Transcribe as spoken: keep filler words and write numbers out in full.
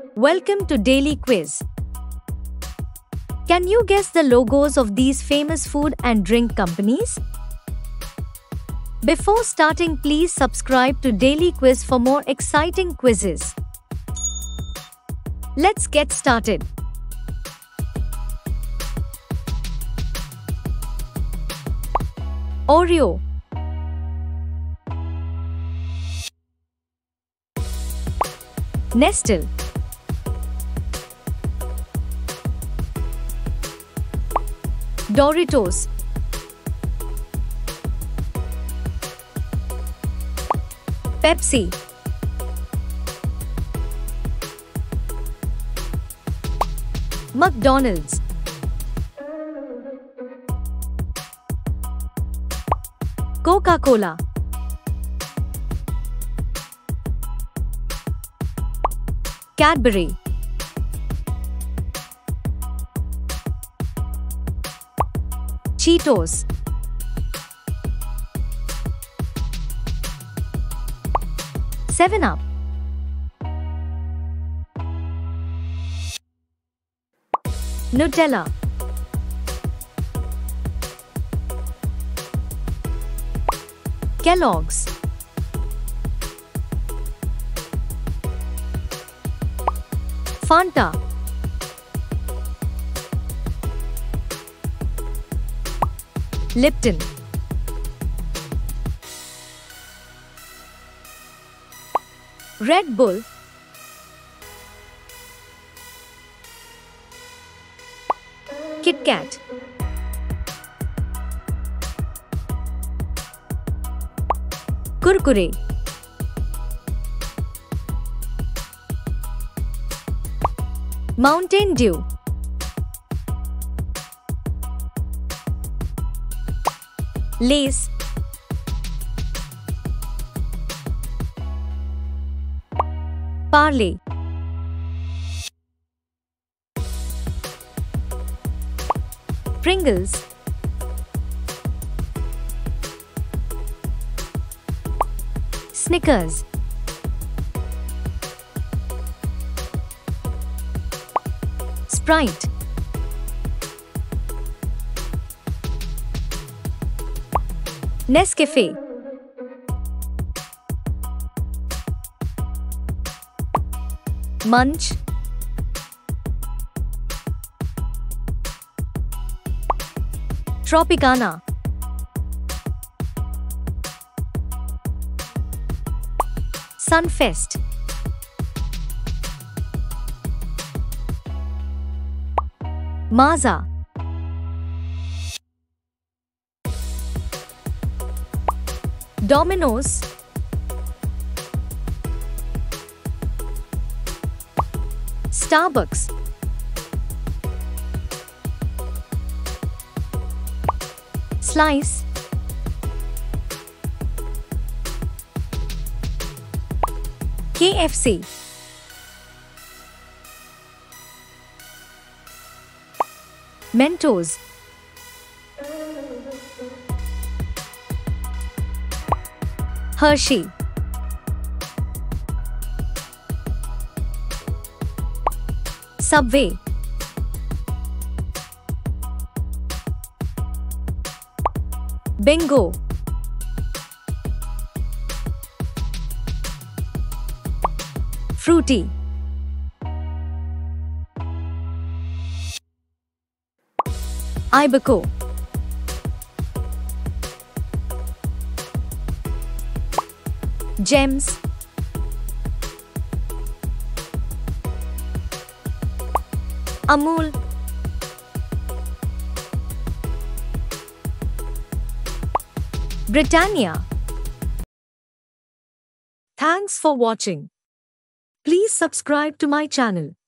Welcome to Daily Quiz. Can you guess the logos of these famous food and drink companies? Before starting, please subscribe to Daily Quiz for more exciting quizzes. Let's get started. Oreo, Nestle, Doritos, Pepsi, McDonald's, Coca-Cola, Cadbury, Cheetos, seven up, Nutella, Kellogg's, Fanta, Lipton, Red Bull, Kit Kat, Kurkure, Mountain Dew, Lay's, Parle, Pringles, Snickers, Sprite, Nescafe, Munch, Tropicana, Sunfest, Maaza, Domino's, Starbucks, Slice, K F C, Mentos, Hershey, Subway, Bingo, Fruity, Ibuco, Gems, Amul, Britannia. Thanks for watching. Please subscribe to my channel.